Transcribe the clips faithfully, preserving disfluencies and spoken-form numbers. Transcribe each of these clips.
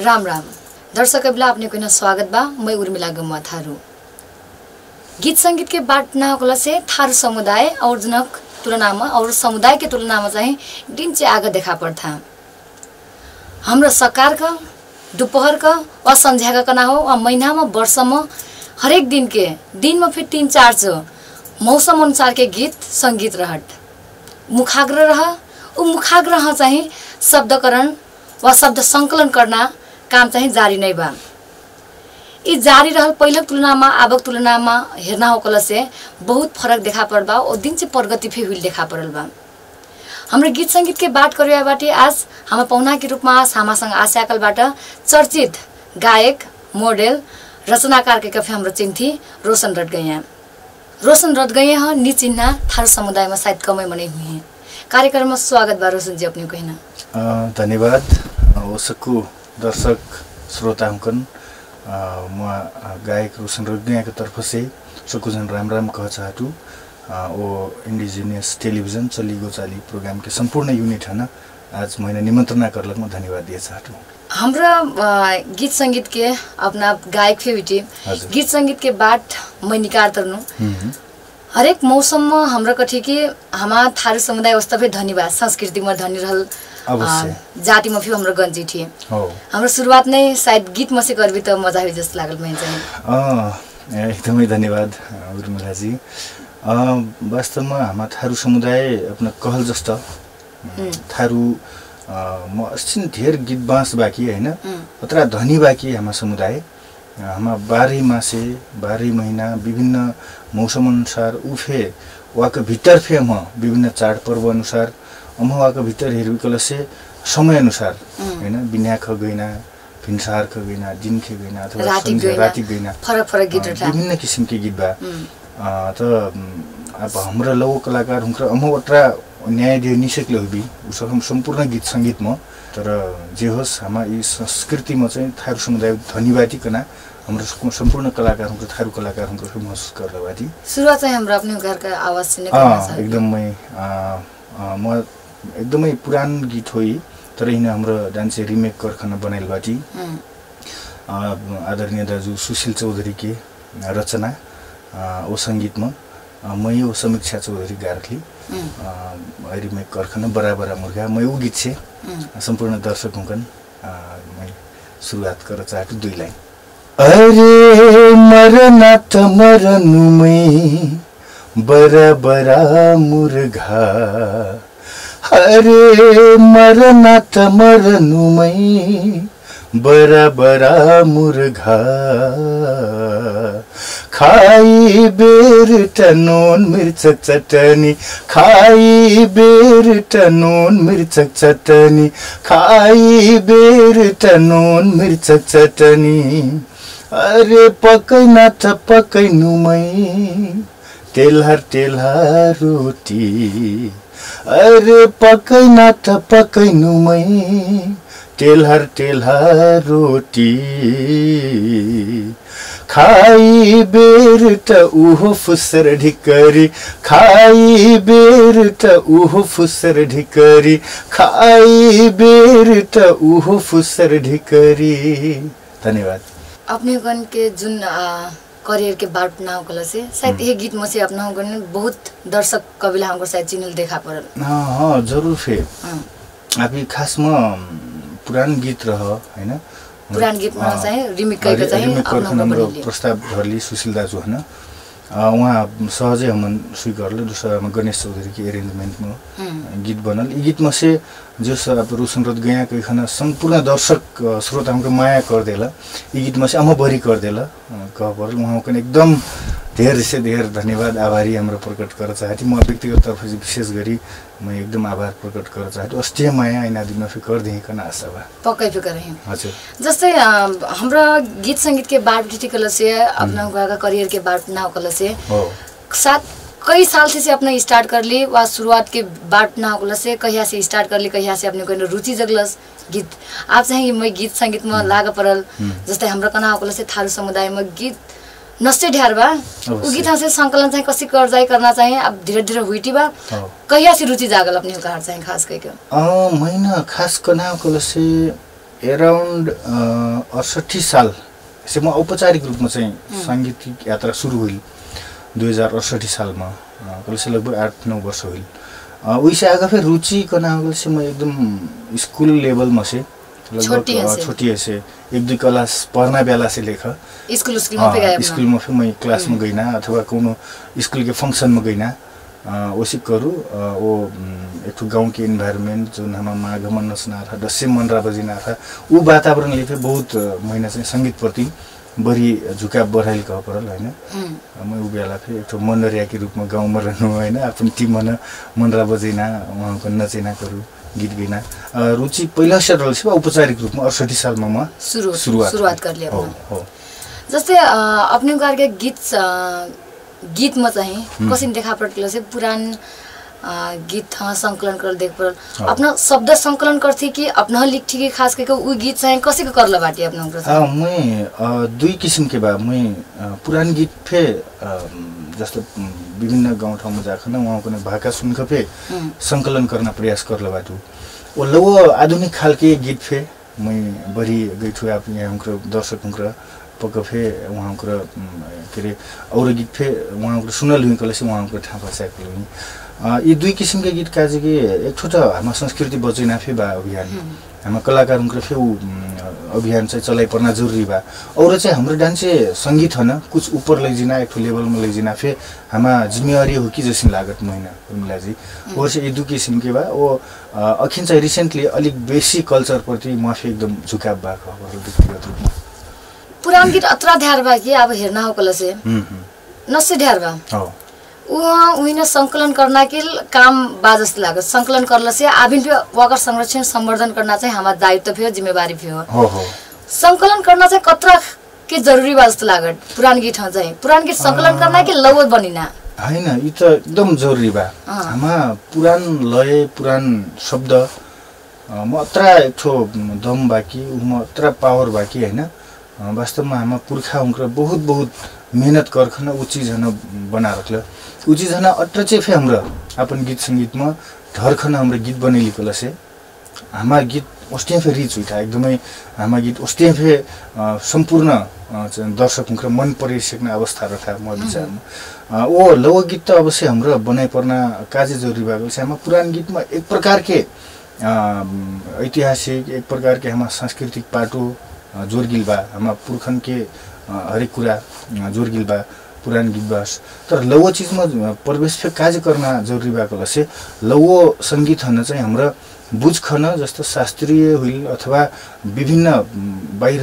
राम राम दर्शकबिला अपने को स्वागत बा। मैं उर्मिला गम्मा थारू। गीत संगीत के बाट नाकला से थारू समुदाय और जनक तुलना में और समुदाय के तुलना में चाहिँ दिन चाहिँ आगे देखा पर्था। हाम्रो सकार का दोपहर का व संध्या का ना हो व महीना में वर्ष में हरेक दिन के दिन में फिर तीन चार चो मौसम अनुसार के गीत संगीत रहट मुखाग्र रह उ मुखाग्रह चाहिँ शब्दकरण व शब्द संकलन करना काम चाहिँ जारी नै बा। यी जारी रहल पहिलो तुलनामा आबक तुलनामा हेर्ना हो कल से बहुत फरक देखा पड़ बा और दिन से प्रगति भी हुई देखा पड़ल बा। हाम्रो गीत संगीत के बात करे बाटे आज हम पौना के रूप में आज हमासँग आशाकलबाट चर्चित गायक मोडेल रचनाकार के कफे हाम्रो चिन्थी रोशन रटगैया रोशन रटगैया नि चिन्ह थारू समुदाय में शायद कमै मनै हुए। कार्यक्रम में स्वागत बा रोशन जी अपने कहना। धन्यवाद उसको दर्शक श्रोता हुकन म गायक रोशन रटगैया के तरफ से सुकुजन राम राम कह चाहतु ओ इंडिजिनियस टेलीविजन चलीगो चाली प्रोग्राम के संपूर्ण यूनिट है ना आज मैंने निमंत्रणा करलक मैं धन्यवाद दिए चाहतु। हमरा गीत संगीत के अपना गायक फेविटी गीत संगीत के बाट मैं निकार तरनु हरेक मौसम में हमरा कथी के हमार थारू समुदाय वास्तव में धन्यवाद संस्कृति में धनी रहल जाति में भी हमरा गंजी थी हमरा शुरुआत नहीं शायद गीत में से करबी तो मजा हुई जैसे लागल मैं चाहिए एकदम धन्यवाद उर्मिला जी। वास्तव में हमार थारू समुदाय अपना कहल जस्ता थारू म अस्तिन धेर गीत बाँस बाँकी हैन अतरा धनी बाँकी हमार समुदाय हमार बारह मासे बारह महीना विभिन्न मौसम अनुसार उफे वाक भीतर फे हम विभिन्न चाड पर्व अनुसार अम वाक भीतर हेरबी कल से समय अनुसार हैन बिना ख गइना भिनसार ख गइना दिन खे गइना अथवा राति गइना फरक फरक गीत विभिन्न किसिम के गीत बा त अब हमरा लोक कलाकार हुनकर अमवटरा न्याय दिए निसक्ले होबी उसम संपूर्ण गीत संगीत में तर जे होस् हामा यी संस्कृति में चाहिँ थारू समुदाय धन्यवादी कना हाम्रो संपूर्ण कलाकार हुनकर थारू कलाकार हुनकर महसुस गर्दबादी सुरुवात चाहिँ हाम्रो आफ्नो घरका आवाज सुन्ने गर्न छ एकदमै म एकदमै पुरान गीत होई तर हिन हाम्रो डान्स रिमेक कारखाना बनाइलबाटी आदरणीय दाजु सुशील चौधरी के रचना ओ संगीत में मैं वो समीक्षा चौधरी गारखली रिमेक कारखाना बराबर मुर्गा मैं वो गीत से संपूर्ण दर्शक हुकन मैं शुरुआत कर चाहती दुई लाइन। अरे मरना त मरनु में बराबरा मुर्गा अरे मरना त मरनु में बराबरा मुर्गा खाई बेर टनोन मिर्चक चटनी खाई बेर टनोन मिर्चक चटनी खाई बेर टनोन मिर्चक चटनी अरे पकैना त पकैनु मै तेलहर तेलहर रोटी अरे पकैना त पकैनु मै तेलहर तेलहर रोटी खाई बेर त उहो फुसर ढिकरी खाई बेर त उहो फुसर ढिकरी खाई बेर त उहो फुसर ढिकरी। धन्यवाद। अपने गण के जुन करियर के बाट ना कल से शायद ये गीत में से अपना गण बहुत दर्शक कविला हमको शायद चिन्हल देखा पड़ल। हां हां जरूर फे अभी खास में पुरान गीत रह हैन पुरान गीत में चाहिँ रिमेक गरेको चाहिँ आफ्नो प्रस्ताव धरली सुशील दाजु हैन उहाँ सहजै हमन स्वीकारले दूसरा गणेश चौधरी की अरेंजमेंट में गीत बनल। ई गीत में से जो सब रोशन रटगैया के खाना संपूर्ण दर्शक श्रोता हमको माया कर देला ई गीत में से अम बरी कर देला कह पर उहाँ को एकदम धेर से धेर धन्यवाद आभारी हाम्रो प्रकट गर्न चाहती म व्यक्तिगत तर्फ से विशेष गरी म एकदम आभार प्रकट गर्न चाहती अस्ति माया ऐना दिनमा फिकर देकन आशा बा पक्कै फिकर रहे हजुर। जस्तै हाम्रो गीत संगीत के बाट टिकल से अपना का करियर के बाट ना कल से साथ कई साल से अपना स्टार्ट कर ली वा शुरुआत के बाट ना कल से कहिया से स्टार्ट कर ली कहिया से अपने कोई रुचि जगलस गीत आप चाहिँ मैं गीत संगीत में लाग परल जस्तै हाम्रो कना कल से थारू समुदाय में गीत नष्टे ढ्यार बा उ गीत से संकलन चाहिँ कसरी कर जाय करना चाहिए अब धीरे धीरे हुईटी बा कहिया से रुचि जागल अपने कार चाहिँ खास कह के अ महिना खास कना कल से एराउन्ड अडसट्ठी साल से म औपचारिक रूपमा चाहिँ साङ्गीतिक यात्रा सुरु हुइल दुई हजार अडसट्ठी सालमा कलेसे लगभग आठ नौ वर्ष हुइल उइसे आगा फिर रुचि कना से म एकदम स्कुल लेभलमा से लगभग छोटी है से एक दुई क्लास पढ्ना बेला से लेख स्कुल स्कुलमा पे स्कुल में फिर मैं क्लास में गइना अथवा कोनो स्कुल के फंक्शन में गइना ओसी करू वो एक गांव के एनवायरनमेंट जो हम माघ नचना था दसैँ मनरा बजिना था ऊ वातावरणले फिर बहुत महिना चाहिँ संगीत प्रति बढी झुकाव बढाइल कह परल हैन म ऊ बेला फेरि एक मनरिया के रूपमा गाउँमा रहनु हैन आफ्नो टिममा मनरा बजिना उहाँको नचेना करू गीत गाइना रुचि पहिला से रहल छ औपचारिक रूपमा अडसट्ठी सालमा म सुरुवात सुरुवात करले हो हो जस्तै अपने गारके गीत गीत में चाहिँ कसिन देखा पड़ल से पुरान गीत हाँ संकलन कर देख पड़ल अपना शब्द संकलन करथी कि अपना लिखथी कि खास करके उ गीत चाहिँ कसैको करला बाटी अपना हां मैं दुई किसिम के बा मैं पुरान गीत फे जस्तो विभिन्न गाउँ ठाउँमा जाखन उहाँको ने भाका सुनख फे संकलन गर्न प्रयास करला बाटु ओ लव आधुनिक खाल के गीत फे मैं बढी गइथु आप यहाँ हाम्रो दर्शकहरु पकफे उहाँको के रे और गीत फे उहाँको सुनल हुँ कले से उहाँको थाहा पाएको हुँ यी दुई किसिमका गीत काजे के एक छोटा हाम्रो संस्कृति बचाइना फे बा अभियान हाम्रो कलाकारहरुको फे अभियान चाहिँ चलाइ पर्ना जरुरी बा और चाहिँ हाम्रो डान्से संगीत हन कुछ ऊपर लैजिना एक लेभलमा लैजिना फे हामा जिम्मेवारी हो कि जसिन लागत महिना उर्मिला जी और चाहिँ यी दुई किसिमके बा ओ अखिन चाहिँ रिसेन्टली अलिक बेसी कल्चर प्रति म फे एकदम झुकाव भएको हो व्यक्तिगत रूपमा पुरान गीत अत्रा ध्यार बा कि अब हेर्न हो कल से नसे ध्यार बा हो वहाँ उहिने संकलन करना के काम बा जस्तो लाग्छ संकलन करला से आबिन पे वाकर संरक्षण संवर्धन करना चाहिँ हाम्रो दायित्व थियो जिम्मेवारी थियो हो हो संकलन करना चाहिँ कत्रा के जरुरी बा जस्तो लाग्छ पुरान गीत चाहिँ पुरान गीत संकलन करना के लवत बनिना हैन इ त एकदम जरुरी बा हामा पुरान लय पुरान शब्द मात्रा एकठो दम बाकी मात्रा पावर बाकी हैन वास्तवमा हामा पुर्खा उनकर बहुत बहुत मेहनत करखन उ चीज हन बना रखल उ चीज हन अत्र चाहिँ फे हाम्रो अपन गीत संगीतमा धरखन हाम्रो गीत बनेली कला से हामा गीत अस्ते फे रिच उठा एकदमै हामा गीत अस्ते फे सम्पूर्ण दर्शक उनकर मन परिसक्ने अवस्था रखा म विचारमा ओ लव गीत त अवश्य हाम्रो बनाइ पर्ना काजे जरुरी भएको छ हामा पुरान गीतमा एक प्रकार के ऐतिहासिक एक प्रकार के हामा सांस्कृतिक पाटो जोरगिल बा हामा पुरखन के हरेक कुरा जोरगिल बा पुरान गीत बास तर लव चीजमा प्रवेश फे काज करना जरुरी भएको लसे लव संगीत हन चाहिँ हाम्रो बुझखन जस्तो शास्त्रीय हुइल अथवा विभिन्न बाहिर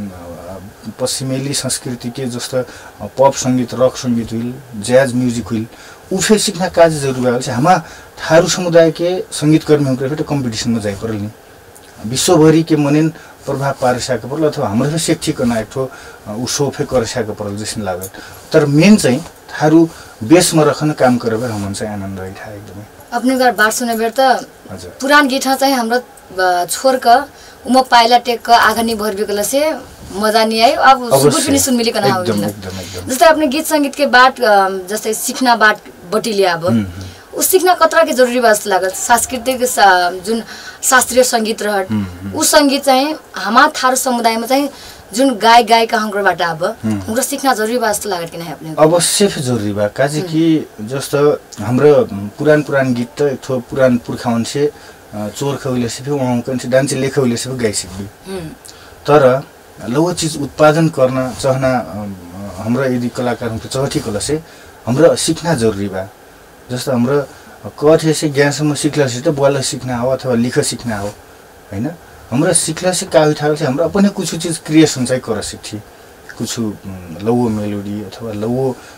पश्चिमेली संस्कृति के जस्तो पप संगीत रक संगीत हुइल जैज म्युजिक हुइल उ फे सिक्न काज जरुरी भएको छ हामा थारू समुदाय के संगीत कर्मीहरुको फेरि कम्पिटिसनमा जाइ परल नि विश्वभरि के मनन प्रभाव पारिसकेको परल अथवा हाम्रो शिक्षित गर्न एकठो उसोफे गरिसकेको परल जसिन लागत तर मेन चाहिँ थारू बेसमा रखन काम गरेर हमन चाहिँ आनन्द आइथा एकदमै अपने बार बात सुने बेर त पुरान गीत चाहिँ हाम्रो छोरक उम पाइला टेक आगनी भरबेकला से मजा नहीं आयो अब सुबह पनि सुन मिली कना हो जस्तै अपने गीत संगीत के बात जस्तै सिक्ना बात बटिले अब उ सिक्न कतरा के जरुरी बा जस्तो लागत सांस्कृतिक जुन शास्त्रीय संगीत रहट उ संगीत चाहिँ हामा थारू समुदायमा चाहिँ जुन गाय गायिका हंगरबाट अब हाम्रो सिक्न जरुरी बा जस्तो लागत किन अपने अवश्य जरुरी बा काजे कि जस्तो हाम्रो पुरान पुरान गीत त एकठो पुरान पुर्खाउन से चोर खौले से फे उहाँ कन से डान्स लेखौले से गाइ सिक्बी तर लव चीज उत्पादन गर्न चाहना हाम्रो यदि कलाकारहरुको चहठी कला से हाम्रो सिक्न जरुरी बा जस्तो हाम्रो कथे से ज्ञानसम्म सिक्ला से त बोल्न सिक्न हो अथवा लिख सिक्न हो हैन हाम्रो सिक्ला से का उठाल से हाम्रो अपने कुछ चीज क्रिएसन चाहिँ कर सिक्थि कुछ लव मेलोडी अथवा लव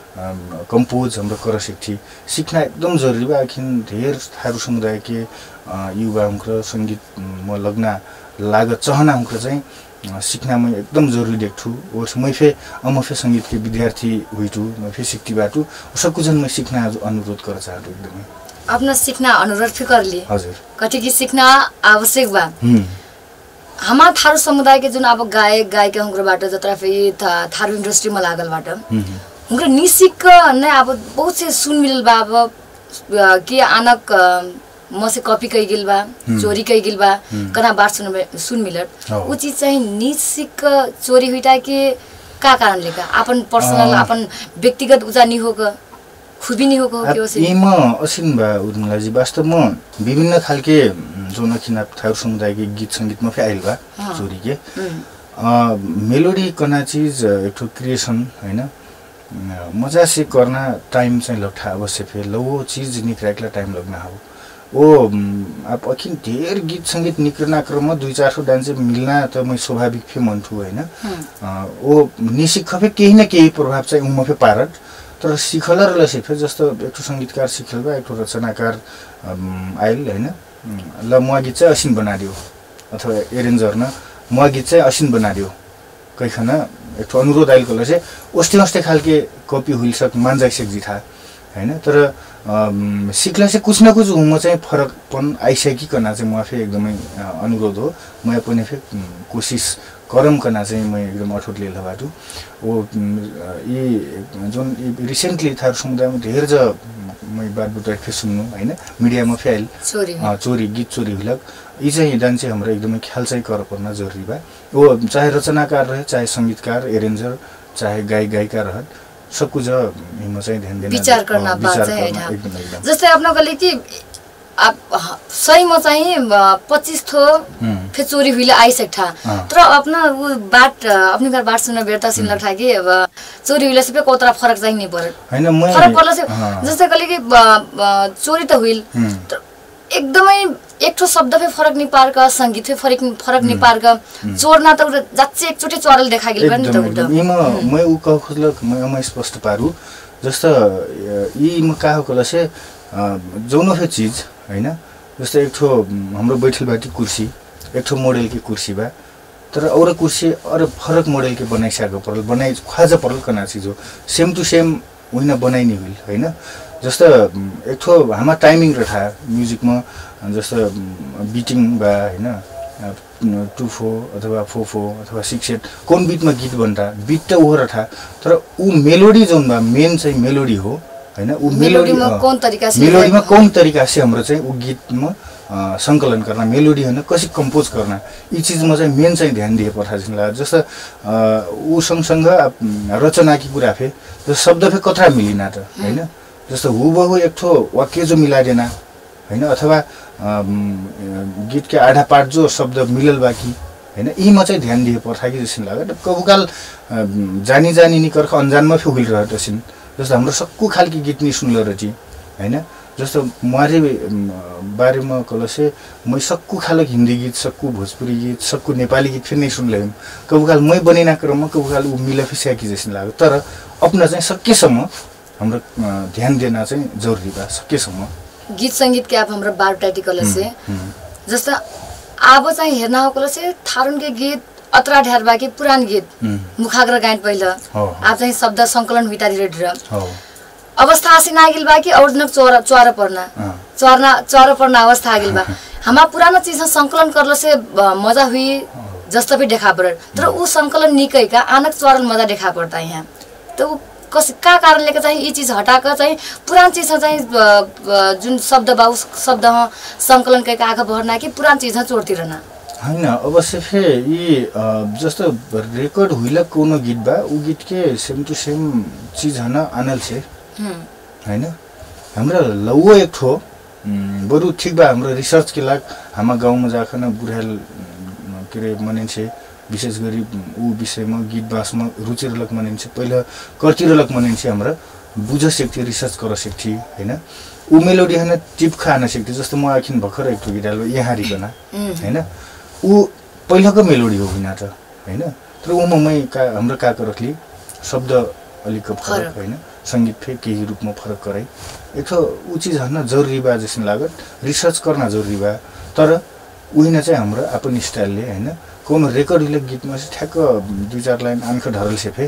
कंपोज हाम्रो कर सिक्थि सिक्न एकदम जरुरी बा किन धेर थारू समुदाय के युवा हाम्रो संगीत म लग्न लागत चाहना हाम्रो चाहिँ सिक्न म एकदम जरुरी देख्छु और मैं फे अमफे संगीत के विद्यार्थी हुइटु मैं फे सिक्ति बाटु सब कुछ मैं सिक्न अनुरोध कर चाहन्छु एकदमै अपना सिक्न अनुरोध फे करली हजुर कति की सिक्न आवश्यक बा हामा थारू समुदाय के जुन अब गायक गायिका हुँबाट जत्रा फे थारू इंडस्ट्रीमा लागल बाट हुँग्र निसिक नै अब बहुत से सुन मिलल बा अब के आनक मसे कॉपी कई गिल बा चोरी कई गिल बा कना बात सुन सुन मिलत उ चीज चाहिँ निश्चित चोरी हुइटा के का कारण लेका अपन पर्सनल अपन व्यक्तिगत उजा नि होक खुबी नि होक के होसे इमा असिन बा उर्मिलाजी वास्तवमा विभिन्न खालके जोन खिना थारू समुदायको गीत संगीतमा फे आइल बा चोरी के मेलोडी कना चीज एक ठो क्रिएसन हैन मजा से करना टाइम चाहिँ लठा अवश्य फे लो चीज निकराकला टाइम लगना हो ओ आप अखिन ढेर गीत संगीत निकरना क्रम दुई चार सौ डान्स मिलना त म स्वाभाविक फे मन्थु हैन ओ निसिख फे केही न केही प्रभाव चाहिँ उम फे पारत तर सिखलर ल फे जस्तो एक ठो संगीतकार सिखल बा एक ठो रचनाकार आइल हैन ल म गीत चाहिँ असिन बनादियो अथवा एरेन्जर न म गीत चाहिँ असिन बनादियो कैखना एक ठो अनुरोध आइल कले चाहिँ ओस्ते ओस्ते खालके कपी हुइल सक मान जाई सक जिथा हैन तर सिक्ला से कुछ न कुछ म चाहिँ फरकपन आइसकिकन चाहिँ म फे एकदमै अनुरोध हो म पनि फे कोशिश करम कना चाहिँ म एकदम अठोट ले लबाटु ओ यी जुन रिसेन्टली थारू समुदायमा धेर ज म बात बुटा फे सुन्नु हैन मिडियामा फेल चोरी चोरी गीत चोरी हुलक यी चाहिँ डान्स चाहिँ हाम्रो एकदमै ख्याल चाहिँ कर पर्न जरुरी बा ओ चाहे रचनाकार रहे चाहे संगीतकार एरेन्जर चाहे गायक गायिका रहे सब कुछ म चाहिँ ध्यान दिन विचार गर्न बात चाहिँ हैन जस्तै आफ्नो गले कि आप सही म चाहिँ पच्चीस थो फे चोरी हुइले आइसक्था तर अपना वो बात अपने घर बात सुन्न बेरता सिन लठा कि अब चोरी हुइले सबै कोतरा फरक चाहिँ नि पर्यो हैन म फरक पर्ला से जस्तै कले कि चोरी त हुइल एकदमै एक ठो शब्द फे फरक नि पारका संगीत फे फरक फरक नि पारका चोरना त जच्चे एकचोटी चोरल देखा गेल पनि त उत म म उ कह खोजलक म म स्पष्ट पारु जस्तो यी म का हो कले से जौनो फे चीज हैन जस्तो एक ठो हाम्रो बैठल बाटी कुर्सी एक ठो मोडल की कुर्सी बा तर और कुर्सी और फरक मोडल के बनाइसकेको परल बनाइ ख्वाजा परल कना चीज हो सेम टु सेम होइन बनाइ नि हुइल हैन जस्तो एक ठो हामा टाइमिङ रथा म्युजिकमा जस्तो बिटिङ बा हैन टू फोर अथवा फोर फोर अथवा सिक्स एट कोन बीटमा गीत बन्दा बीट त उहो रथा तर उ मेलोडी जोन बा मेन चाहिँ मेलोडी हो हैन उ मेलोडीमा कोन तरिका से मेलोडीमा कोन तरिका से हाम्रो चाहिँ उ गीतमा संकलन गर्न मेलोडी हैन कसरी कम्पोज गर्न यी चीजमा चाहिँ मेन चाहिँ ध्यान दिए पर्छ जस्तो लाग्छ जस्तो उ सँगसँग रचना की कुरा फे जस्तो शब्द फे कतरा मिलिना त हैन जस्तो हुबहु एक ठो वाक्य जो मिलाइदेन हैन अथवा गीत के आधा पार्ट जो शब्द मिलल बाकी हैन यीमा चाहिँ ध्यान दिए पर्छ कि जस्तो लाग्छ कबुकाल जानी जानी निकर्ख अनजानमा फे हुइल रहत छिन जस्तो हाम्रो सक्कु खालकी गीत नि सुनल रची हैन जस्तो मारे बारेमा कलसे मै सक्कु खालक हिन्दी गीत सक्कु भोजपुरी गीत सक्कु नेपाली गीत फेरि नै सुनलेम कबुकाल मै बनिना क्रममा कबुकाल उ मिला फिस्या कि जस्तो लाग्यो तर अपना चाहिँ सकेसम्म हाम्रो ध्यान देना चाहिँ जरुरी बा सकेसम्म गीत संगीत के आप हाम्रो बारटाटी कलसे जस्तो अब चाहिँ हेर्न हो कलसे थारुन के गीत अतरा ढेर बाकी पुरान गीत मुखाग्र गायन पहिला आप चाहिँ शब्द संकलन हुइता रे हो अवस्था आसी नागिल बाकी औरजनक चोर चोर पर्ना चोरना चोर पर्ना अवस्था आगिल बा हमा पुराना चीज संकलन करलो से मजा हुई जस्तो भी देखा पड़ तर उ संकलन निकै का आनक चोरल मजा देखा पड़ता है यहाँ तो कस का कारण लेके चाहिँ यी चीज हटाकर चाहिँ पुरान चीज चाहिँ जुन शब्द बा उस शब्द संकलन कैका आगा बढ्ना कि पुरान चीज चोरती रहना हैन अवश्य फे यी जस्तो रेकर्ड हुइला कोनो गीत बा उ गीत के सेम टु सेम चीज हन आनल छे हैन हाम्रो लौ एक ठो बरु ठीक बा हाम्रो रिसर्च के लाग हामा गाउँमा जाखन बुढाल के रे मनिन्छे विशेष गरी उ विषयमा गीत बासमा रुचि रलक मनिन्छे पहिला कर्ती रलक मनिन्छे हाम्रो बुझ सक्थि रिसर्च गर सक्थि हैन उ मेलोडी हन टिप खान सक्थि जस्तो म आखिन भर्खर एक ठो गीत आलो यहाँ रिकना हैन उ पहिलाको मेलोडी हो हैन त हैन तर उमा मै का हाम्रो काको रखली शब्द अलिक फरक हैन संगीत फे केही रूपमा फरक गराइ एक ठो उ चीज हन जरुरी बा जस्तो लागत रिसर्च गर्न जरुरी बा तर उहिना चाहिँ हाम्रो आफ्नो स्टाइलले हैन कोनो रेकर्डले गीतमा चाहिँ ठ्याक्क दुई चार लाइन आंख ढरल सेफे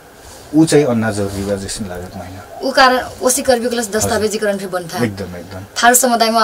उ चाहिँ अन्ना जरुरी बा जस्तो लागत महिना उ कारण ओसी कर्बिकुलस दस्तावेजीकरण फे बन्था एकदम एकदम थारू समुदायमा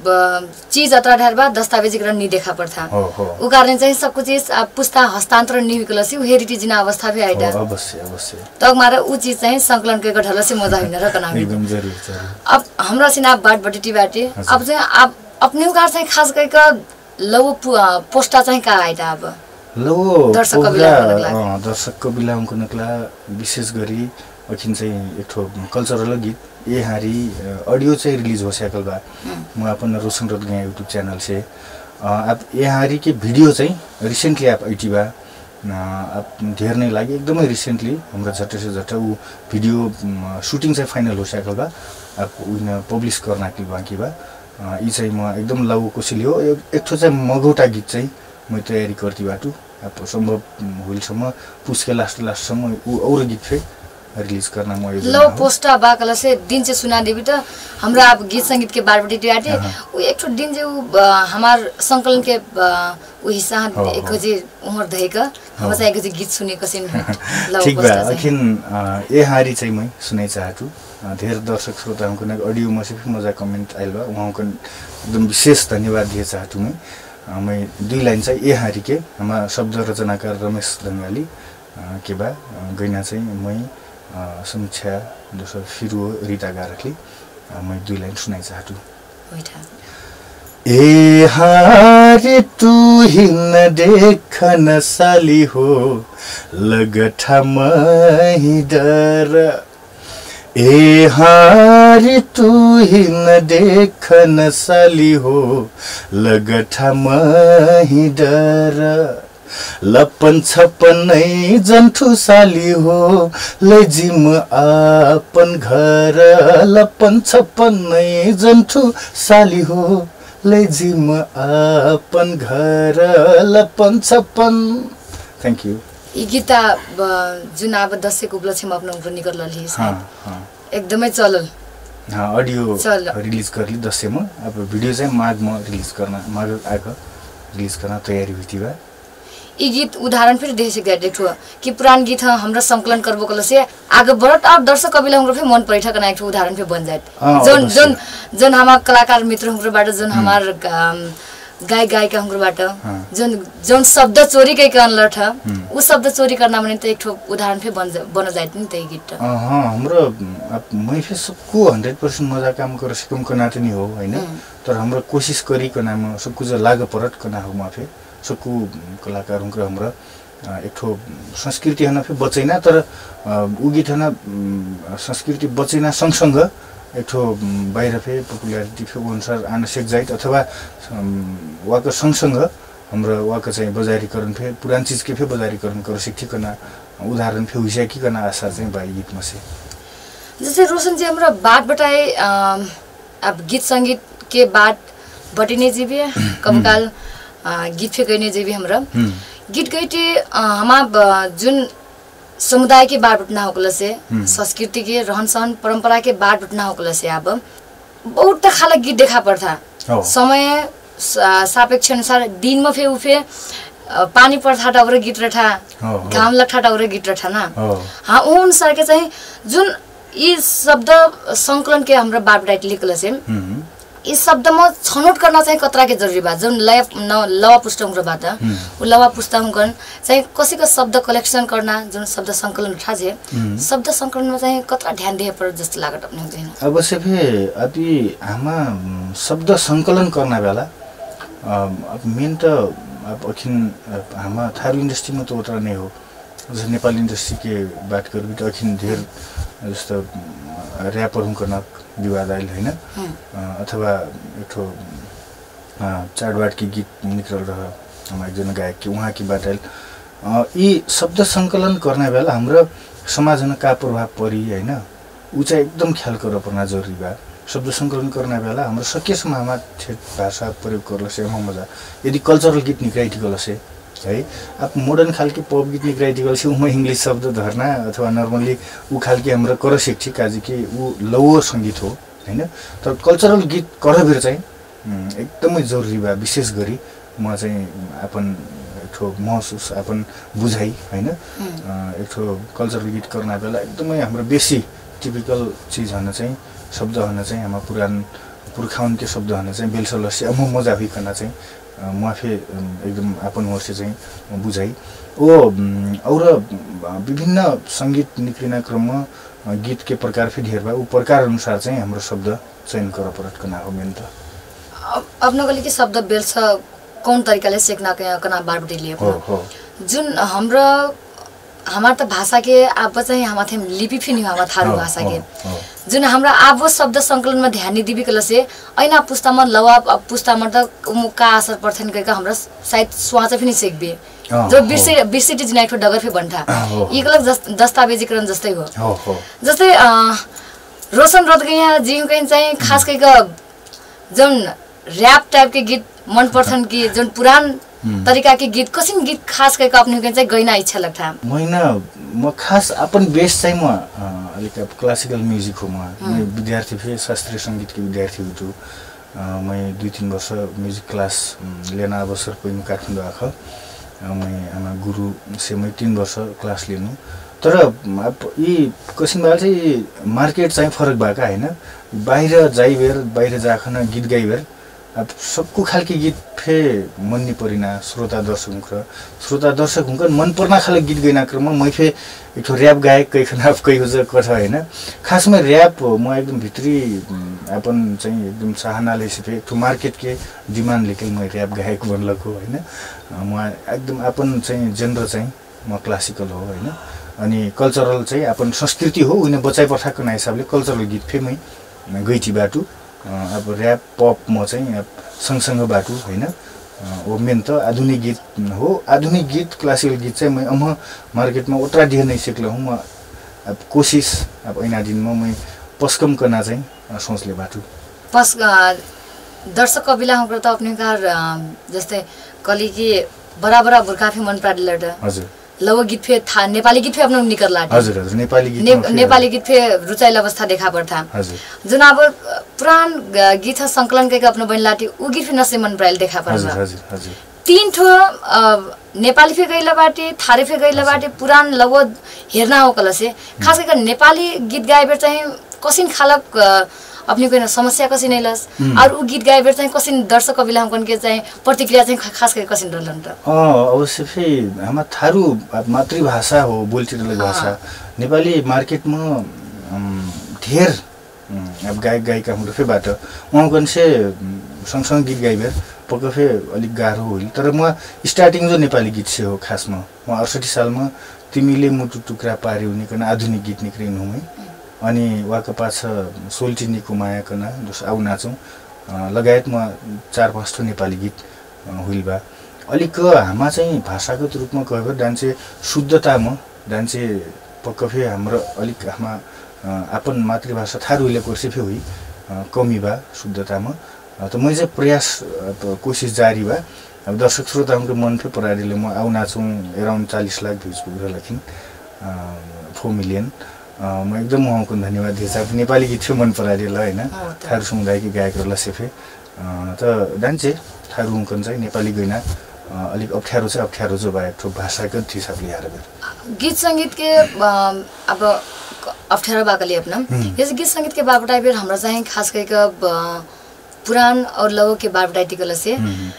चीज अतरा ढेर बा दस्तावेजीकरण नि देखा पर्था हो हो उ कारण चाहिँ सबको चीज पुस्ता हस्तान्तरण नि हुइकलस उ हेरिटेज जिना अवस्था फे आइदा अवश्य अवश्य तक मारे उ चीज चाहिँ संकलन के ढल से मजा होइन र कना एकदम जरुरी जरुरी अब हमरा सिना बाट बटेटी बाटे अब चाहिँ अब अपने उकार चाहिँ खास गरिक लव पोस्टा चाहिँ का आइटा अब लो दर्शक कविला दर्शक कविला उनको नकला विशेष गरी अखिन चाहिँ एक ठो कल्चरल गीत ये हारी ऑडियो चाहिँ रिलीज हो सकल बा म अपन रोशन रथ गए यूट्यूब चैनल से आप ये हारी के वीडियो चाहिँ रिसेंटली आप आईटी बा आप धेर नै लागि एकदमै रिसेंटली हाम्रो झट्ट से झट्ट उ भिडियो शूटिंग चाहिँ फाइनल हो सकल बा आप उन पब्लिश गर्न के बाँकी बा यी चाहिँ म एकदम लव कोसिली हो एक ठो चाहिँ मगौटा गीत चाहिँ म तयारी गर्दै बाटु अब संभव होलसम्म पुसके लास्ट लास्टसम्म उ और गीत फे रिलीज करना म लो पोस्टा बाकला से दिन से सुना देबी त हमरा अब गीत संगीत के बारबटी टियाटे उ एक ठो दिन जे हमार संकलन के उ हिस्सा एक जे उमर धैक हम चाहिँ एक जे गीत सुने कसिन लो ठीक बा अखिन ए हारी चाहिँ म सुनै चाहछु धेर दर्शक श्रोताहरुको लागि ऑडियो म से मजा कमेन्ट आइल बा उहाँको एकदम विशेष धन्यवाद दिए चाहछु म मैं दुई लाइन चाहिँ ए हारी के हमारा शब्द रचनाकार रमेश दंगाली के बा गैना चाहिँ मैं समीक्षा दोस्रो फिरू रीता गारकले मैं दुई लाइन सुनाइ चाहछु ए हारे तू हिन देखन साली हो लगठा मही डर ए हारे तू हिन देखन साली हो लगठा मही डर लपन छपनै जन्ठु साली हो लजिम आपन घर लपन छपनै जन्ठु साली हो लजिम आपन घर लपन छपन थैंक यू ई गीता जुन अब दशैंको उपलक्ष्यमा अपनाउनु निकल रहली है एकदमै चलल हाँ ऑडियो रिलीज करली दशैंमा अब भिडियो चाहिँ माघमा रिलीज गर्न माघ आएको रिलीज गर्न तयारी हुई बा ई गीत उदाहरण फिर दे सकते देखो कि पुरान गीत है हमरा संकलन करबो कल से आगे बढ़त और दर्शक कविला हमरो फिर मन परीक्षा करना एक उदाहरण फिर बन जाए जोन जोन जोन हमार कलाकार मित्र हमरो बाट जोन हमार गाय गायिका हमरो बाट जोन जोन शब्द चोरी के करन था उ शब्द चोरी करना भने त एक उदाहरण फिर बन बन जाए नि त गीत हां हाम्रो मै फिर सबको हंड्रेड परसेंट मजा काम कर सकम को नाते नि हो हैन तर हाम्रो कोशिश करी को नाम सब कुछ लाग परत को ना हो माफे सबको कलाकारों को हमरा एक ठो संस्कृति हन फिर बचैना तर उ गीत हन संस्कृति बचैना सँगसँग एक ठो बाहिर फे पपुलारिटी फे अनुसार आन सेक जाइत अथवा वाक सँगसँग हाम्रो वाक चाहिँ बजारीकरण फे पुरान चीज के फे बजारीकरण कर सिक्थिकना उदाहरण फे हुइसा कि कना आशा चाहिँ बाई गीत में से जैसे रोशन जी हमरा बात बताए अब गीत संगीत के बात बटिने जीवी कबकाल गीत फे गइने जेबी हमरा गीत गइते हमा जुन समुदाय के बात उठना होकला से संस्कृति के रहन सहन परंपरा के बात उठना होकला से अब बहुत खाला गीत देखा पड़ता समय सापेक्ष अनुसार दिन में फे उफे पानी पर्था टाउरे गीत रठा घाम लठा टाउरे गीत रठा ना हाँ उ अनुसार के चाहिँ जुन यी शब्द संकलन के हमरा बात डाइट लिखला से इस शब्द में छनौट करना चाहिँ कतरा के जरुरी बा जुन लय लवा पुस्तकबाट उ लवा पुस्तकन चाहिँ कसैको शब्द कलेक्सन करना जुन शब्द संकलन उठा जे शब्द संकलन में चाहिँ कतरा ध्यान दिए पर जस्तो लागत अपने हुँदैन अवश्य फे अति हामा शब्द संकलन करना बेला अब मेन त अब अखिन हामा थारू इंडस्ट्री में तो उतरा नै हो जस्तो नेपाली इंडस्ट्री के बात करबी त अखिन धेर जस्तो र्यापरहरुको न विवाद आइल हैन अथवा एकठो चाडबाड के गीत निकल रहा हम एकजना गायक के उहाँ की बात आइल यी शब्द संकलन गर्ने बेला हाम्रो समाजमा का प्रभाव परि हैन उ चाहिँ एकदम ख्याल गर्न पर्ना जरुरी बा शब्द संकलन गर्ने बेला हाम्रो सकेसम्म हाम्रो ठेट भाषा प्रयोग गर्ला से हम मजा यदि कल्चरल गीत निकाइदिगला से है अब मोडर्न खाल के पप गीत निकाइदिगला से उमा इंग्लिश शब्द धर्ना अथवा नर्मली उ खाल के हाम्रो कर शिक्षी काजी के उ लोवर संगीत हो हैन तर कल्चरल गीत करबिर चाहिँ एकदमै जरुरी बा विशेष गरी म चाहिँ अपन एकठो महसुस अपन बुझाइ हैन एकठो कल्चरल गीत गर्न बेला एकदमै हाम्रो बेसी टिपिकल चीज हन चाहिँ शब्द हन चाहिँ हाम्रो पुरान पुर्खाउन के शब्द हन चाहिँ बेलसलस्य म मजा हुइकन चाहिँ माफे एकदम अपन वर्ष चाहिँ बुझाइ ओ और विभिन्न संगीत निक्लिना क्रममा गीत के प्रकार फेरि धेर बा उ प्रकार अनुसार चाहिँ हाम्रो शब्द चयन गर्न परत कना हो मेन त अपना गली के शब्द बेल्छ कौन तरिकाले सिक्न के कना बारबटी लिए हो हो जुन हाम्रो हमार त भाषा के अब चाहिँ हमार थे लिपि फिनी हमार थारू भाषा के जुन हाम्रो आबो शब्द संकलन में ध्यान दिबी कल से ऐना पुस्तामा लवा पुस्तामा त का असर पर्छन् कहिका हाम्रो सायद स्वाच फिनी सिक्बे जो बिर्से बिर्सिटी जिनाइटो डगर फे बन्ठा एकलक दस्तावेजीकरण जस्तै हो हो हो जस्तै रोशन रदगैया जी कहीं चाहिँ खास कहिका जुन रैप टाइप के गीत मन पर्छन् कि जुन पुरान तरीका के गीत कसिन गीत खास कहिका अपने के चाहिँ गैना इच्छा लाग्था मैना म खास अपन बेस चाहिँ म अलिक क्लासिकल म्युजिक हो म म विद्यार्थी थिएँ शास्त्रीय संगीत के विद्यार्थी हुँ मैं दुई तीन वर्ष म्युजिक क्लास लेना अवसर पाइनु काठमाडौँ आएको मैं आमा गुरु से मैं तीन वर्ष क्लास लिनु तर यी कसिनबाल चाहिँ मार्केट चाहिँ फरक भएको हैन बाहिर जाइबेर बाहिर जाखन गीत गाइबेर अब सबको खालके गीत फे मन नि परिना श्रोता दर्शक र श्रोता दर्शक हुन मन पर्ना खाले गीत गइना क्रममा मै फे एक रैप गायक कहि खनाफ कहि हो ज कथा हैन खासमा रैप म एकदम भित्री अपन चाहिँ एकदम चाहनाले सिफे तो मार्केट के डिमान्ड लेके म रैप गायक बनलको हैन म एकदम अपन चाहिँ जेनर चाहिँ म क्लासिकल हो हैन अनि कल्चरल चाहिँ अपन संस्कृति हो उनी बचाइ पठाको ना हिसाबले कल्चरल गीत फे मै गइटी बाटु अब रैप पप म चाहिँ सँगसँग बाटु हैन ओ मेन त आधुनिक गीत हो आधुनिक गीत क्लासिकल गीत चाहिँ मैं अम मार्केटमा उतरा दिए नै सिक्ल हूं म अब कोशिश अब ऐना दिनमा मैं पस्कम करना चाहिँ सोचले बाटु पस दर्शक कविला हाम्रो त अपने कार जस्तै कली के बराबर बुर्काफी मन प्राडिलट हजुर लव गीत फे था नेपाली गीत फे अपना निकर लाट हजुर हजुर नेपाली गीत ने, नेपाली गीत फे रुचाइल अवस्था देखा पर्था हजुर जुन अब पुरान गीत संकलन के अपना बन लाटी उ गीत फे नसे मन प्राइल देखा पर्छ हजुर हजुर हजुर तीन ठो नेपाली फे गइला बाटे थारे फे गइला बाटे पुरान लव हेर्ना हो कलसे खास गरी नेपाली गीत गाएबेर चाहिँ कसिन खालक अपने कोई समस्या कसिन नैलस और उ गीत गाएबेर चाहिँ कसिन दर्शक कविला हमकन के चाहिँ प्रतिक्रिया चाहिँ खास गरी कसिन रहलन त अ अवश्य फे हाम्रो थारू मातृभाषा हो बोलचिरल भाषा नेपाली मार्केटमा धेर अब गायक गायिका हाम्रो फेबाट उहाँकन से सँगसँगै गीत गाइबेर पक्का फे अलिक गाह्रो होइल तर म स्टार्टिङ जो नेपाली गीत से हो खासमा म अठसट्ठी सालमा तिमीले मुटु टुक्रा पार्यौ निकन आधुनिक गीत निक्रिनु हुँ अनि वाका पाछा सोल्टिनीको माया कना जस आउ नाचौं लगायत म चार पाँच ठो नेपाली गीत हुइलबा अलिक हामा चाहिँ भाषागत रूपमा कहेको डान्से शुद्धतामा डान्से पक्का फे हाम्रो अलिक हामा अपन मातृभाषा थारूले कोर्से फे हुई कमी बा शुद्धतामा त म चाहिँ प्रयास कोशिश जारी बा अब दर्शक श्रोताहरूको मन फे परारीले म आउ नाचौं अराउन्ड चालीस लाख भ्यूज पुगेर लखिन फोर मिलियन म एकदम उहाँको धन्यवाद दिन्छ नेपाली गीत मन परारिल हैन थारू समुदायकी गायकहरुलाई सेफे त डान्से थारू हुnkन चाहिँ नेपाली गैना अलिक अप्ठ्यारो चाहिँ अप्ठ्यारो जो भए ठो भाषागत हिसाबले हेरेर गीत संगीत के अब अप्ठ्यारो बाकले अपना यस गीत संगीत के बाबटाइ बेर हमरा चाहिँ खास गरीका पुरान और लव के बाबटाइ टिकल से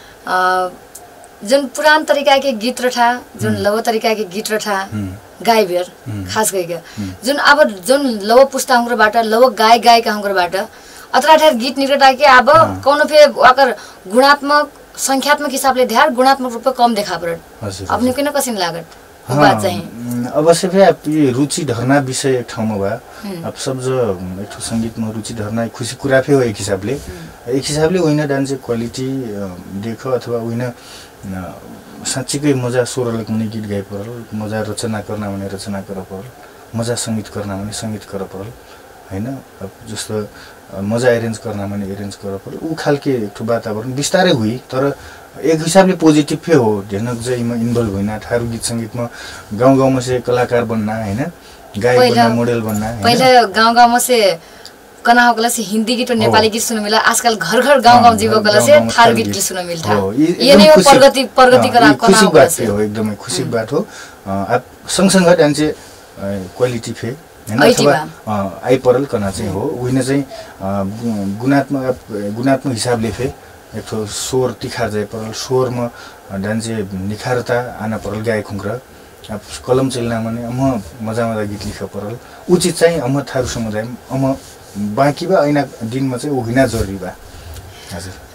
जुन पुरान तरिका के गीत रठा जुन लव तरिका के गीत रठा गायबेर खास गरीका जुन अब जुन लव पुस्ता हमरोबाट लव गायक गायिका हमरोबाट अतरा ठेर गीत निकटा के अब कोनो फे वाकर गुणात्मक संख्यात्मक हिसाबले ध्यान गुणात्मक रूपमा कम देखा पर्छ अपने किन कसिन लागत बात चाहिँ अवश्य फे आप ये रुचि धरना विषय एक ठाउँमा बा अब सब जो एक ठो संगीतमा रुचि धरना खुशी कुरा फे हो एक हिसाबले एक हिसाबले होइन डान्स क्वालिटी देखो अथवा होइन साँच्चीकै मजा स्वरले कुनै गीत गाइ परल मजा रचना गर्न भने रचना गर परल मजा संगीत गर्न भने संगीत गर परल हैन अब जस्तो मजा एरेन्ज गर्न भने एरेन्ज गर परल उ खालके एक ठो वातावरण बिस्तारै हुई तर एक हिसाबले पोजिटिभ फे हो ढेनक चाहिँ म इन्भल्भ होइन थारू गीत संगीतमा गाउँ गाउँमा से कलाकार बन्न हैन गायक बन्न मोडेल बन्न पहिले गाउँ गाउँमा से कना होकला से हिंदी गीत और नेपाली गीत सुन मिला आजकल घर घर गांव गांव जीवो कला से थारू गीत गीत सुन मिलता ये नहीं हो प्रगति प्रगति करा कना होकला से हो एकदमै खुशी बात हो अब सँगसँगै डान्स क्वालिटी फे हैन अथवा आइ परल कना चाहिँ हो उइने चाहिँ गुणात्मक गुणात्मक हिसाबले फे एक ठो स्वर तिखार जाय परल स्वरमा डान्स निखारता आना परल गायक हुँक्र अब कलम चल्ना माने अम मजा मजा गीत लिख परल उचित चाहिँ अम थारू समुदाय अम बाँकी बा ऐना दिनमा चाहिँ उहिना जरुरी बा हजुर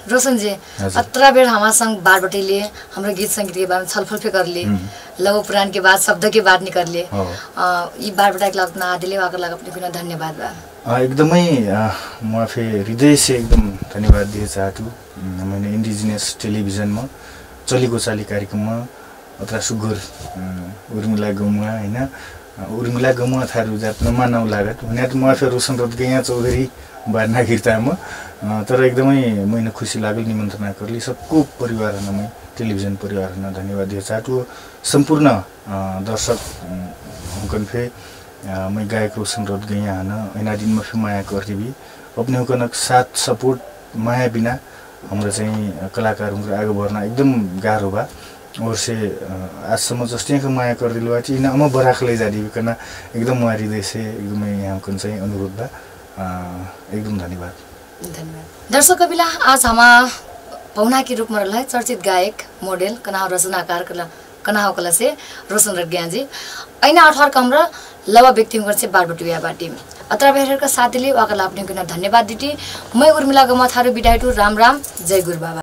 रोशन जी अत्र बेर हमारे संग बार बटेले हाम्रो गीत संगीत के बारे में छलफल पे कर लिए लव पुराण के बाद शब्द के बाद निकल लिए ये बार बटा के लगना आदिले वाकर लग अपने गुना धन्यवाद बा एकदमै म आफै हृदय से एकदम धन्यवाद दिन चाहन्छु मैले इन्डिजिनियस टेलिभिजनमा चलेको चाली कार्यक्रममा अत्र सुगुर उर्मिला गौमा हैन उर्मिला गौमा थारू जात नमानौ लागत भने त म आफै रोशन रथ गया चौधरी बारना गिरतामा तर एकदमै मैले खुसी लाग्यो निमन्त्रणा करली सबको परिवारमा म टेलिभिजन परिवारमा धन्यवाद दिन चाहन्छु सम्पूर्ण दर्शक हुकन फे मैं गायक रोशन रथ गया हन ऐना दिन में माया करती भी अपने हुकन साथ सपोर्ट माया बिना हाम्रो चाहिँ कलाकारहरु आगे बढ्न एकदम गाह्रो बा और से आजसम्म जस्तै को माया गर्दिलो अछि इन अम बराख लै जादी कन एकदम मारी देसे एकदम यहाँ को चाहिँ अनुरोध बा एकदम धन्यवाद धन्यवाद दर्शक कपिला आज हम पहुना के रूप में रहा चर्चित गायक मोडेल कना रचनाकार कला कना कला से रोशन रथ ज्ञान जी ऐना अठार कमरा लवा व्यक्तिगत से बारबटुया बाटी अत्र बेहर का साथीले वाकला अपने गुना धन्यवाद दिटी मैं उर्मिला गमा थारू बिडाइटु राम राम जय गुरु बाबा।